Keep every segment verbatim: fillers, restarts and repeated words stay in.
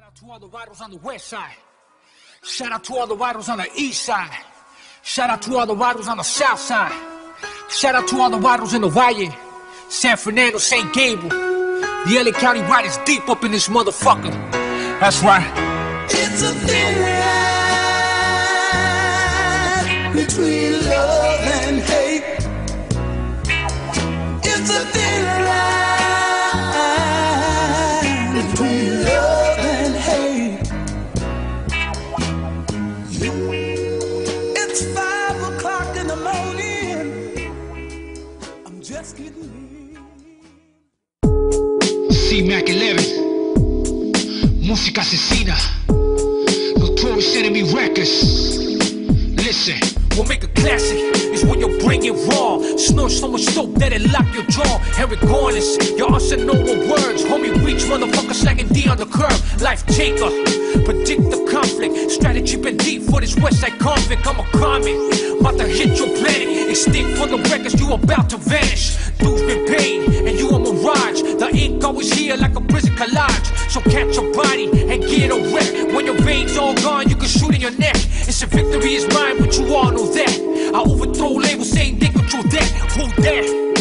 out to all the riders on the west side. Shout out to all the riders on the east side. Shout out to all the riders on the south side. Shout out to all the riders in the Valle, San Fernando, Saint Gabriel. The L A County riders deep up in this motherfucker. That's right. It's a thin line between love and hate. It's a thin line between love and hate. It's five o'clock in the morning. I'm just getting in. C-Mac eleven, Música Asesina, Notorious Enemy Records. Listen, we'll make a classic. It's when you bring it raw. Snort so much dope that it lock your jaw. Eric Gornis, your arsenal of words. Homie, reach motherfucker slanging D on the curb. Life taker, predict the conflict. Strategy been deep for this Westside convict. I'm a comic, about to hit your planet. Extinct from the records, you about to vanish. Dues been paid, and you a mirage. The ink always here like a prison collage. So catch a body and get a wreck. When your veins all gone, you can shoot in your neck. It's a victory is mine, but you all know that. I overthrow labels saying they control that. Who that?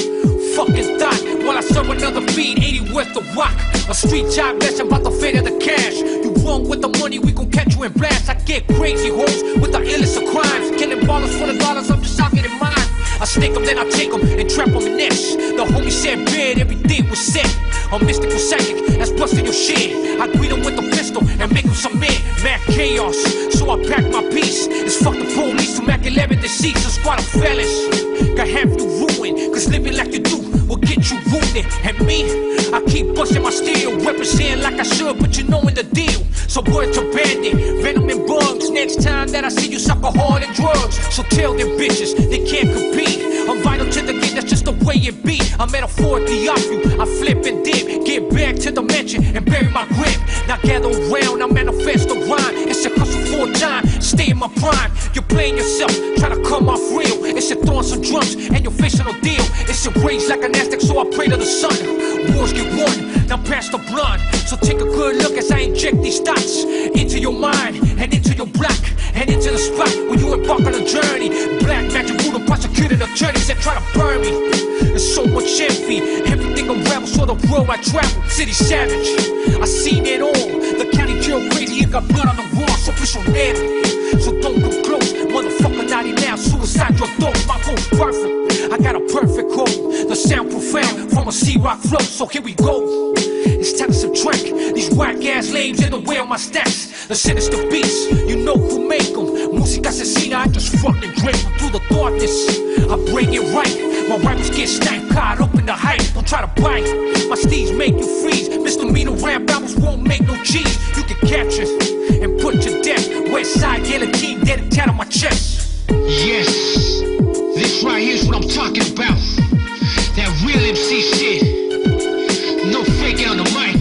Fucking thought. While I serve another fiend, eighty worth the rock. A street job lesson about the fate of the cash. You wrong with the money, we gon' catch you in blast. I get crazy hoes with the illest of crimes. Killing ballers for the dollars, I'm just out getting mine. I snake them, then I take them and trap them in nets. The homie said bed, everything was set. A mystical psychic, that's busting your shit. I greet them with a pistol and make them submit. Mad chaos, so I pack my piece. It's fuck the police to Mac eleven deceased. A squad of fellas got half you ruined. Cause living like you do will get you wounded. And me, I keep busting my steel. Represent like I should, but you knowin' the deal. So words are bandit, venom and bugs. Next time that I see you suck a hard and drugs. So tell them bitches, they can't compete. I'm vital to the game, that's just the way it be. I'm metaphorically off you, I flip and dip. Get back to the mansion and bury my grip. Now gather around, I manifest the rhyme. It's a hustle for time, stay in my prime. You're playing yourself, try to come off real. It's a throwing some drums and you're facing a deal. It's a race like an Aztec, so I pray to the sun. Wars get won, now pass the blood. So take a good look as I inject these thoughts into your mind and into your block and into the spot when you embark on a journey. Black magic voodoo prosecuted attorneys that try to burn me. There's so much envy, everything unravels for the road I travel. City savage, I seen it all. The county jail crazy, it got blood on the walls, official name. So don't come close, motherfucker naughty now. Suicide your thought, my goal's perfect. I got a perfect home, the sound profound from a C-Rock flow. So here we go. It's time to subtract these whack ass lames in the way of my stats. The sinister beats, you know who make them. Música Asesina, I just fucking drape them through the darkness. I bring it right. My rivals get sniped, caught up in the hype. Don't try to bite. My steeds make you freeze. Misdemeanor rap albums won't make no cheese. You get captured and put to death. Westside guillotine, dead and tat on my chest. Yes, this right here's what I'm talking about. That real M C shit. No faking on the mic.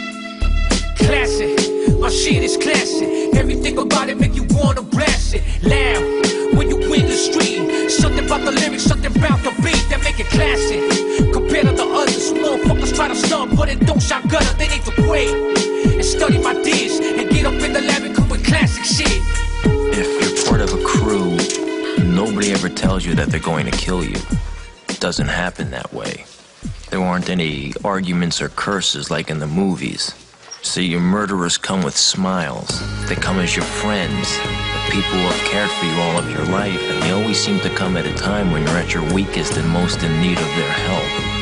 Classic, my shit is classic. Everything about it make you wanna blast it. Loud when you win the street. Something about the lyrics, something about the beat that make it classic. Compared to the others, motherfuckers try to stump, but it don't sound gutter. They need to wait and study my diss and get up in the lab and come with classic shit. If you're part of a crew, nobody ever tells you that they're going to kill you. It doesn't happen that way. There aren't any arguments or curses like in the movies. See, your murderers come with smiles. They come as your friends, the people who have cared for you all of your life, and they always seem to come at a time when you're at your weakest and most in need of their help.